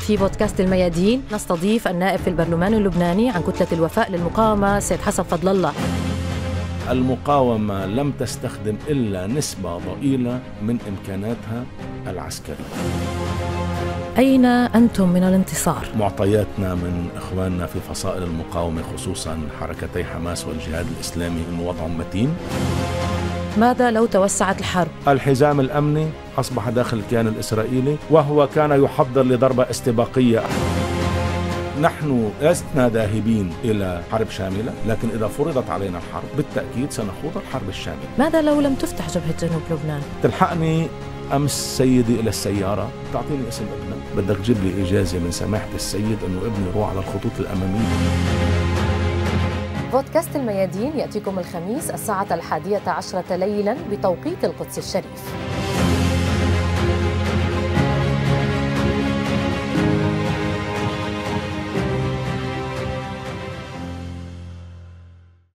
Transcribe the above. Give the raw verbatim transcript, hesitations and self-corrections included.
في بودكاست الميادين نستضيف النائب في البرلمان اللبناني عن كتلة الوفاء للمقاومة سيد حسن فضل الله. المقاومة لم تستخدم إلا نسبة ضئيلة من إمكاناتها العسكرية. أين أنتم من الانتصار؟ معطياتنا من إخواننا في فصائل المقاومة خصوصا حركتي حماس والجهاد الإسلامي أنه وضعهم متين. ماذا لو توسعت الحرب؟ الحزام الأمني أصبح داخل الكيان الإسرائيلي وهو كان يحضر لضربة استباقية. نحن لسنا ذاهبين إلى حرب شاملة، لكن إذا فرضت علينا الحرب بالتأكيد سنخوض الحرب الشاملة. ماذا لو لم تفتح جبهة جنوب لبنان؟ تلحقني أمس سيدي إلى السيارة تعطيني اسم ابنك، بدك تجيب لي إجازة من سماحة السيد أنه ابني يروح على الخطوط الأمامية. بودكاست الميادين يأتيكم الخميس الساعة الحادية عشرة ليلا بتوقيت القدس الشريف.